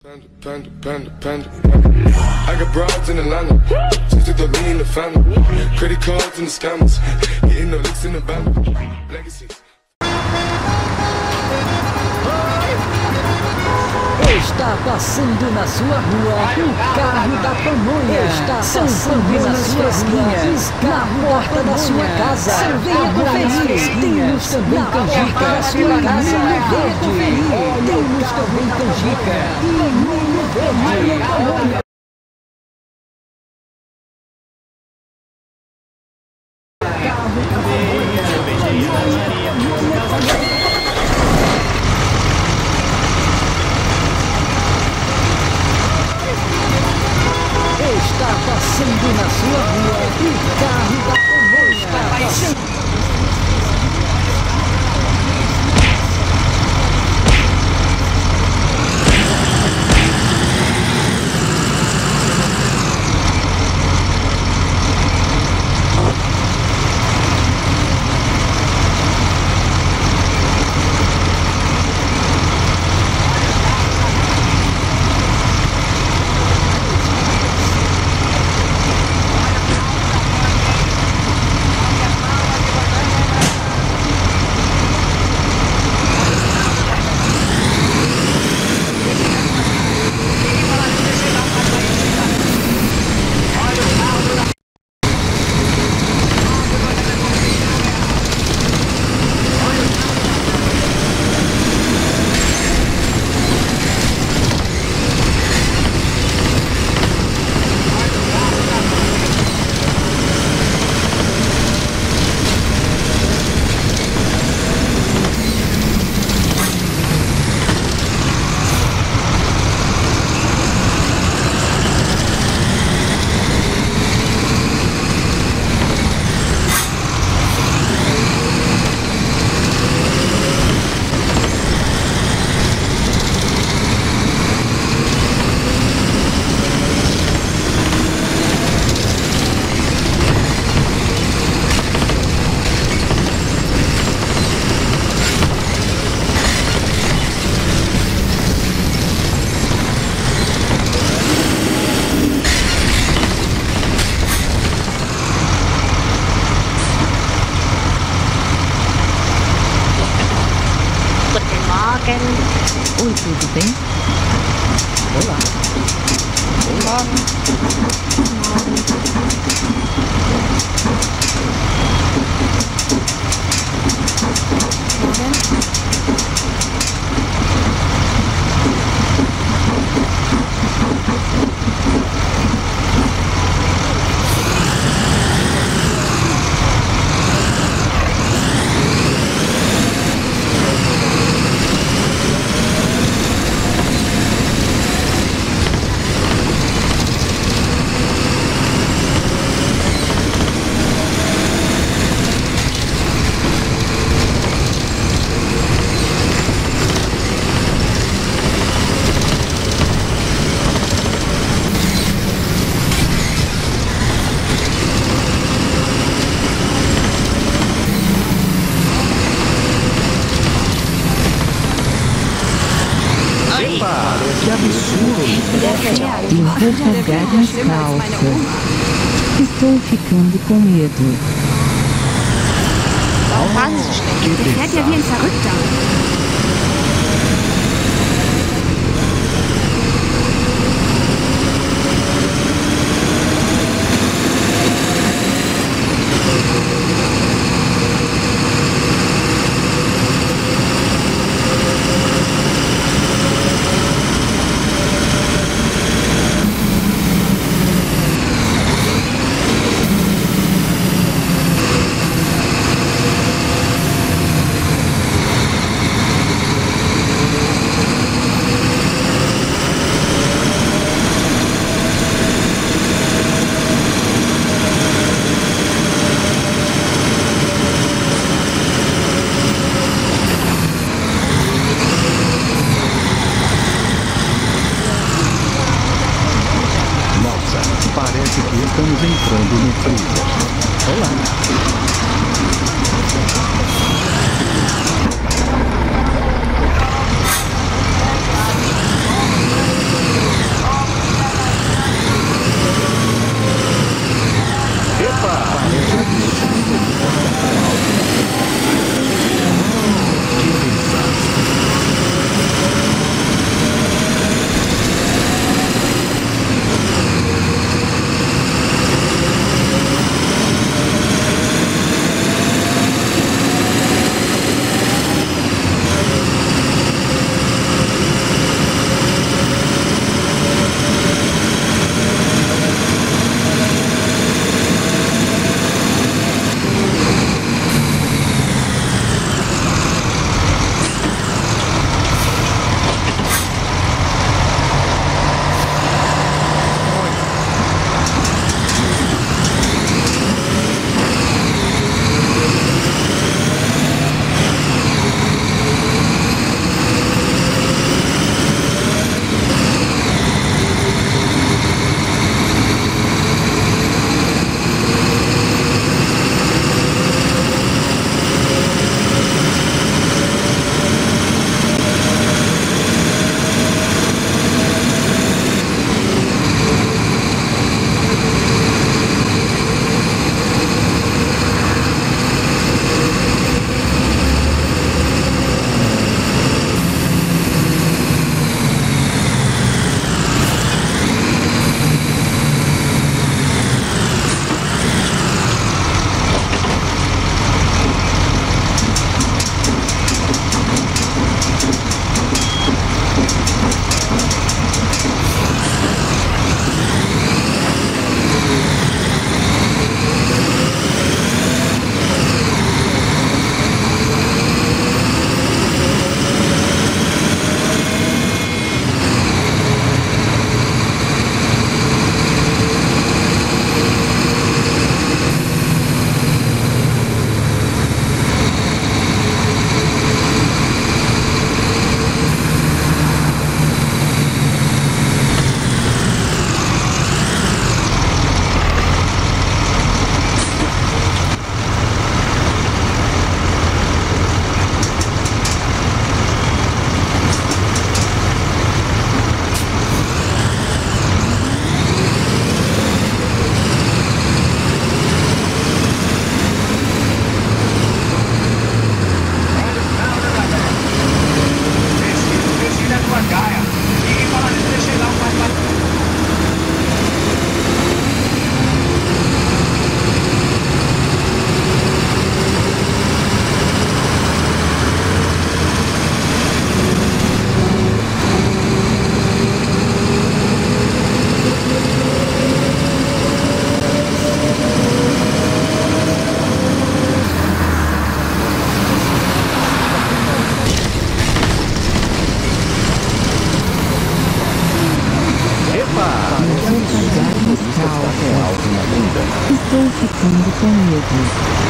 I got broads in Atlanta, just to throw me in the family. Credit cards and the scammers, getting no licks in the band. Legacies. Está passando na sua rua o carro da pamonha. Está passando nas suas linhas, na porta da sua casa. Venha conferir. Temos também canjica na sua casa. Venha conferir. Temos também canjica e milho verde. Está passando na sua rua o carro da pamonha. Está passando. Oi, tudo bem? Olá. Olá. Que absurdo! Eu vou pagar nas calças. Estou ficando com medo. Warum fahren Sie so schlecht? Der fährt ja wie ein Verrückter. Parece que estamos entrando no freezer. Olá. alto na bunda. Estou ficando com medo.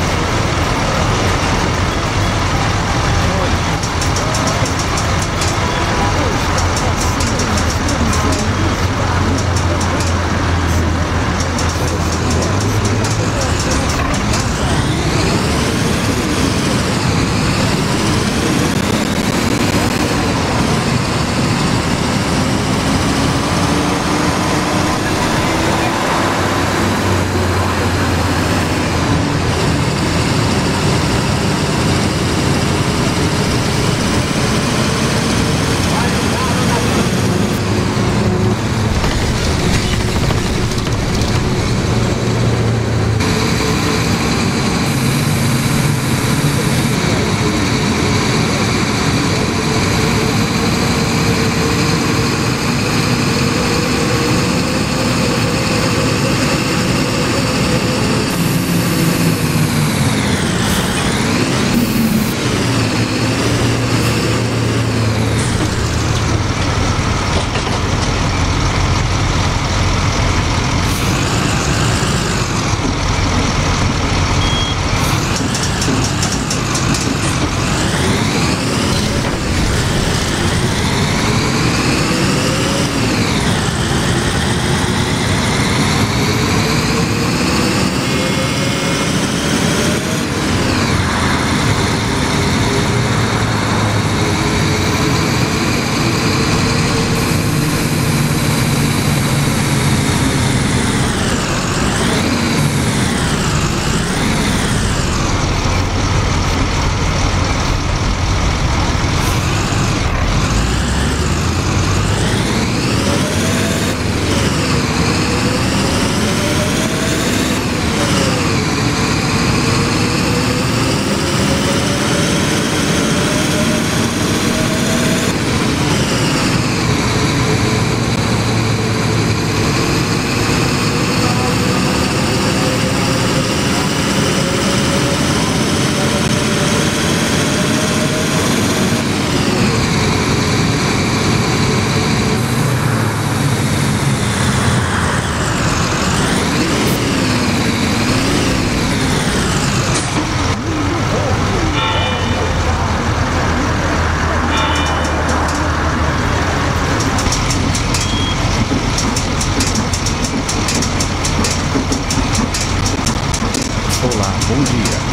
Olá, bom dia.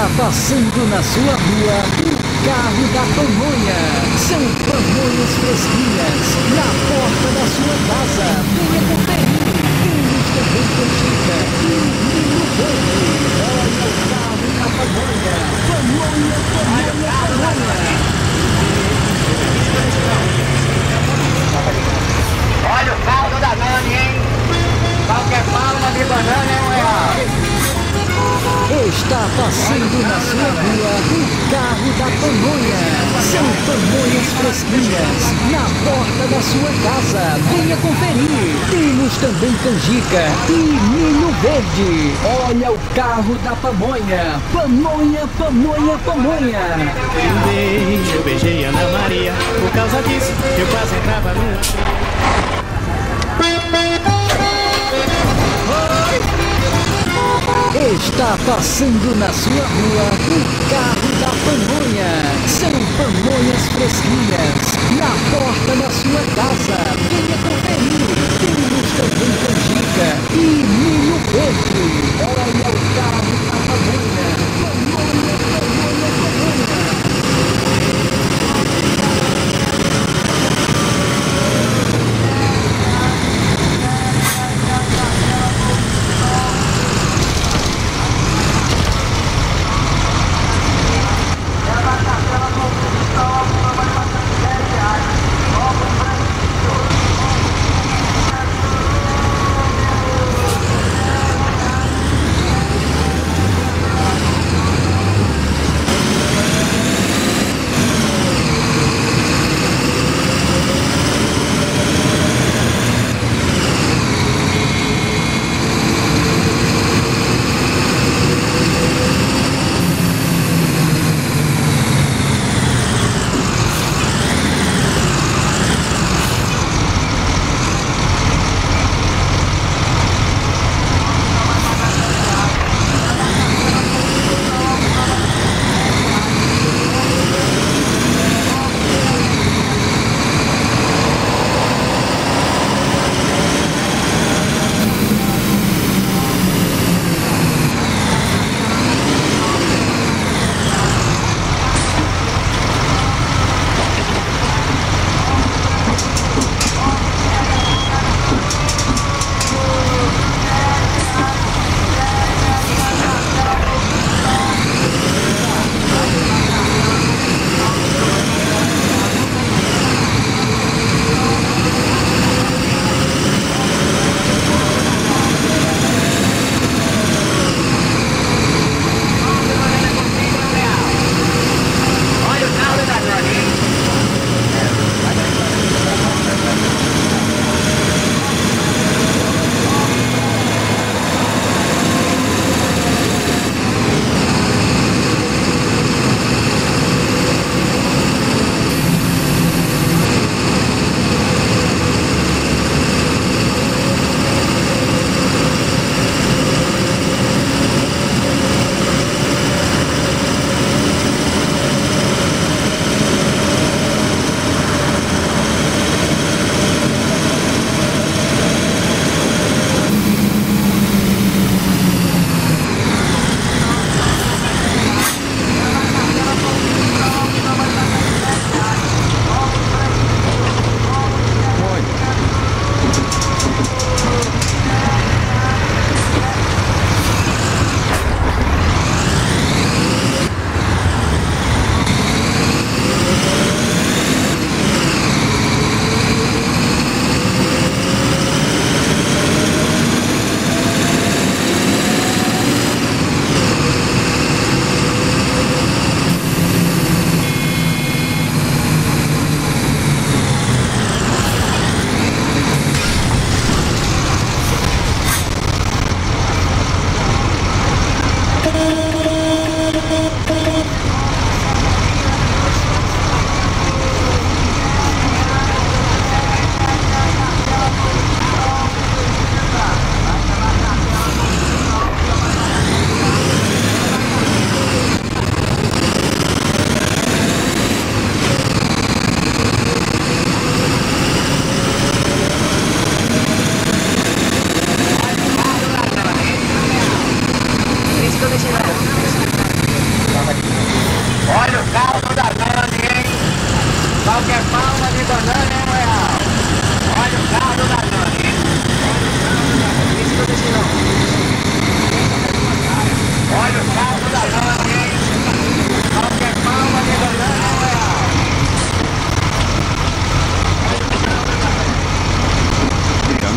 Está passando na sua rua o carro da pamonha. São pamonhas fresquinhas na porta da sua casa. Venha conferir. Temos também canjica e milho verde. Olha o carro da pamonha. Pamonha, pamonha, pamonha. Olha o caldo da Nani, hein? Qualquer palma de banana é R$1. Está passando na sua rua o carro da pamonha. São pamonhas fresquinhas na porta da sua casa. Venha conferir. Temos também canjica e milho verde. Olha o carro da pamonha. Pamonha, pamonha, pamonha. Eu beijei Ana Maria. Por causa disso, eu quase entrava no... Está passando na sua rua o carro da pamonha. São pamonhas fresquinhas na porta da sua casa. Venha conferir. Temos também canjica e milho verde. Olha o carro da pamonha. Pamonha, pamonha, pamonha.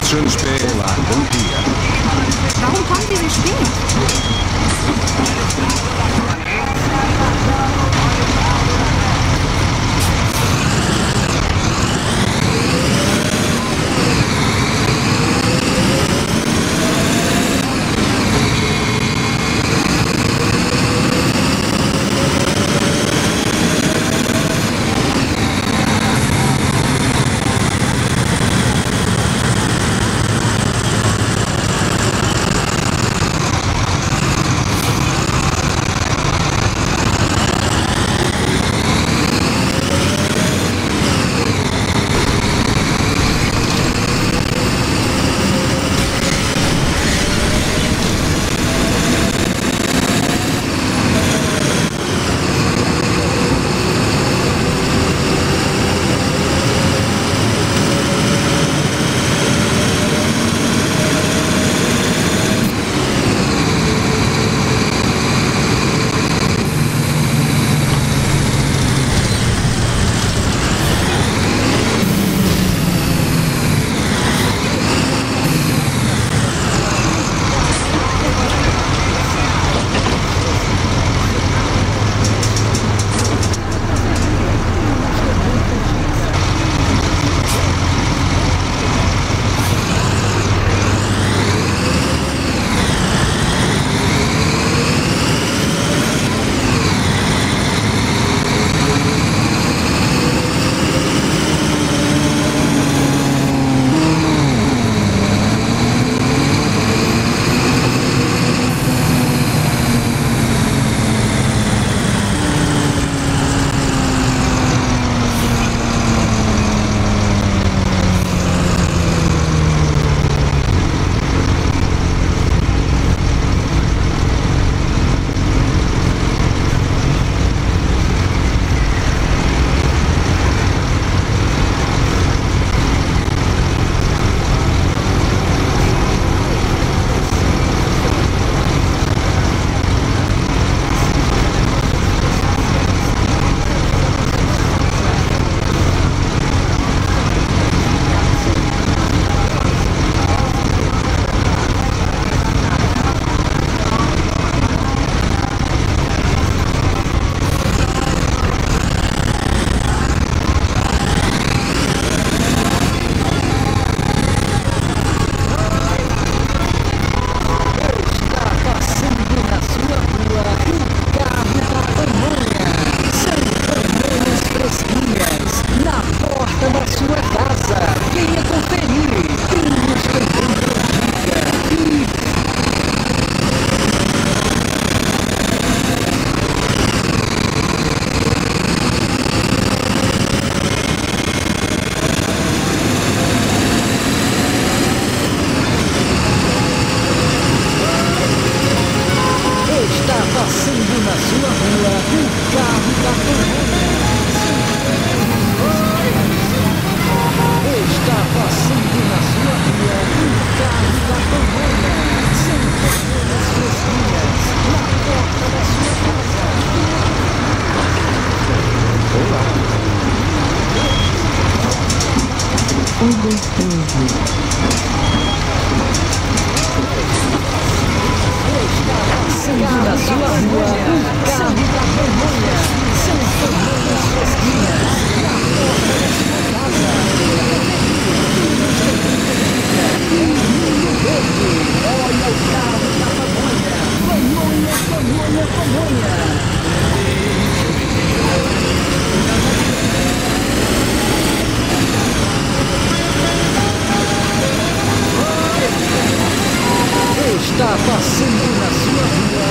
Schönes spät. Olá, bom dia. Warum kommen Sie so spät? Está passando na sua rua.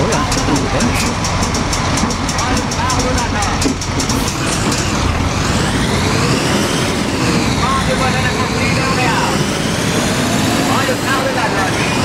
Olá, tudo bem? Olha o carro do Danone. Pão de banana comprida R$1. Olha o carro do Danone.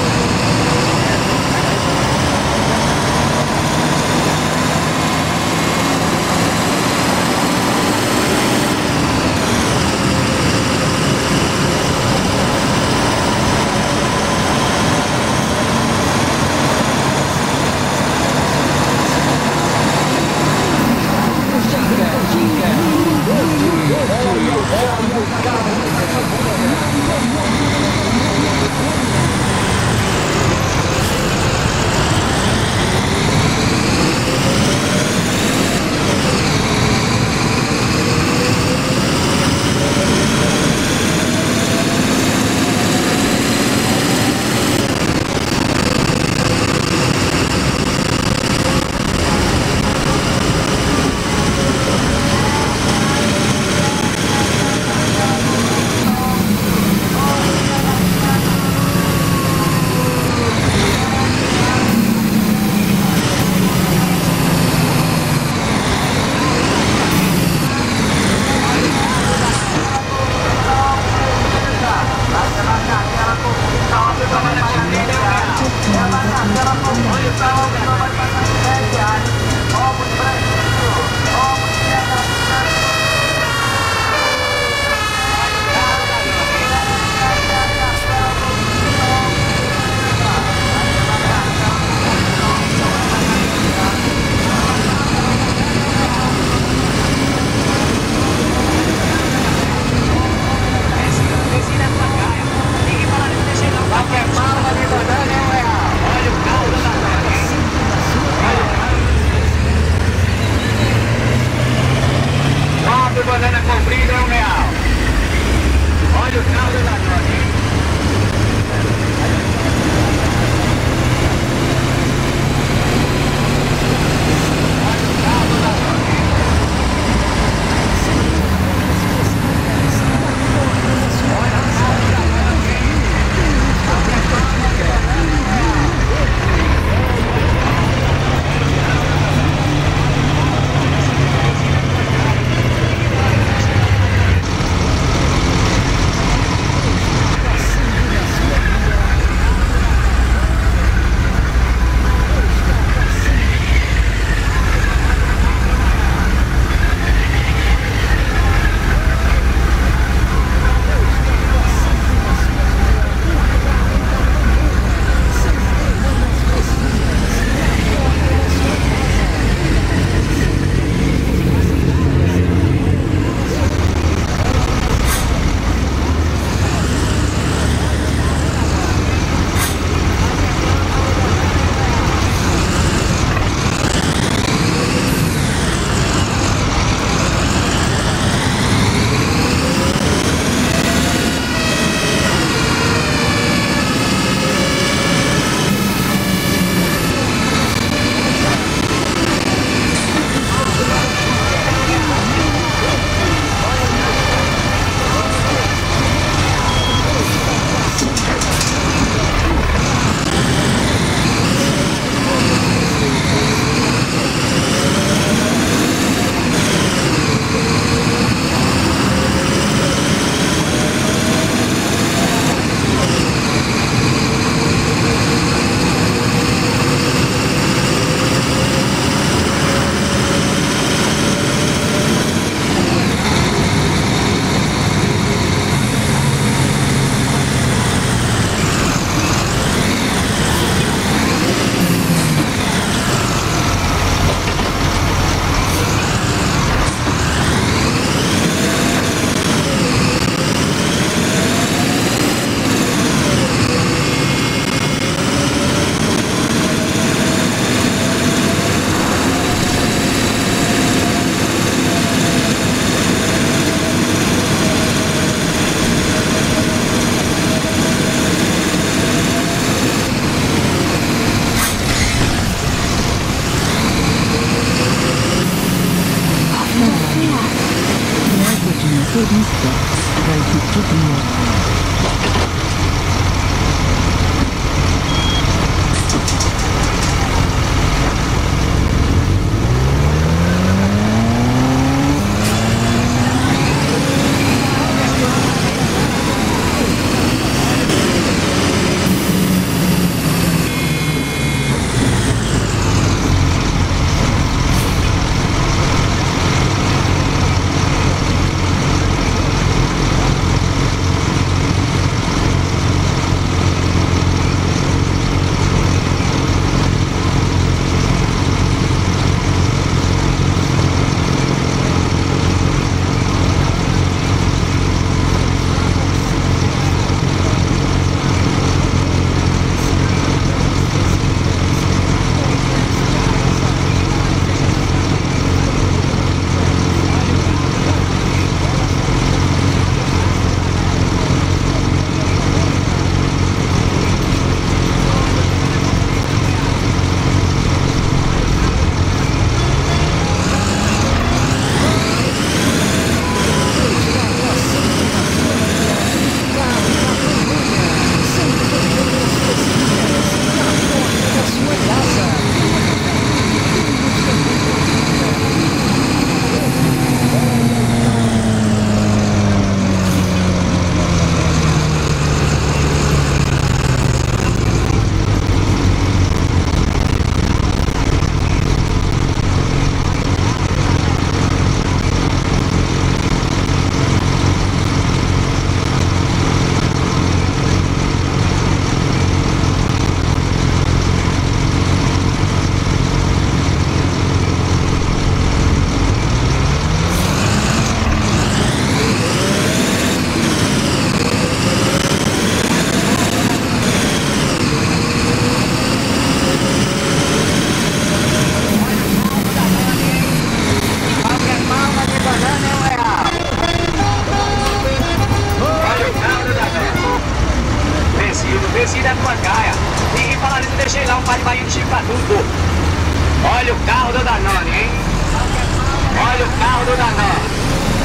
desci da tua caia. E falar nisso, deixei lá um par de bainha de chifre pra tudo. Olha o carro do Danone, hein? Olha o carro do Danone.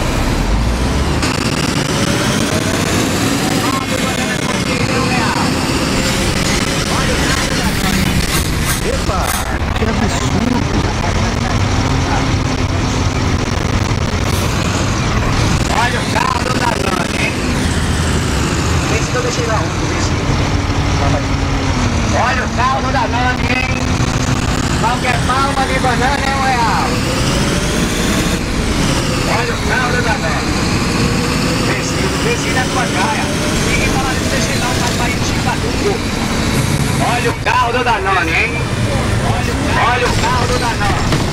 Epa, que absurdo. Olha o carro do Danone, hein? Esse que eu deixei lá Olha o carro do Danone, hein? Qualquer palma de banana é R$1. Olha o carro do Danone. Desci da tua caia. Ninguém fala nisso, deixei lá um papai de chifre. Olha o carro do Danone, hein? Olha o carro do Danone.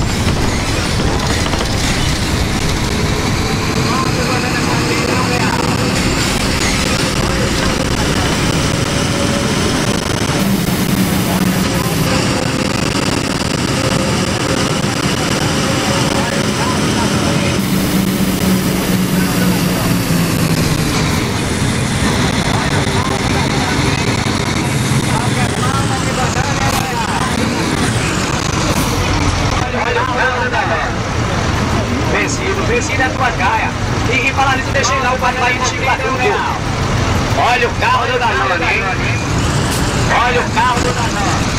Desci da tua caia. E falar nisso, deixei lá o papai de chifre. Olha o carro do Danone, hein? Olha o carro do Danone.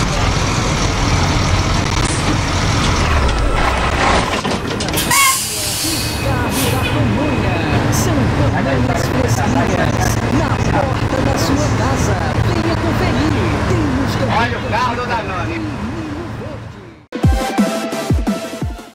Carro da pamonha. São pamonhas fresquinhas na porta da sua casa. Venha conferir. Temos também Olha o carro do Danone.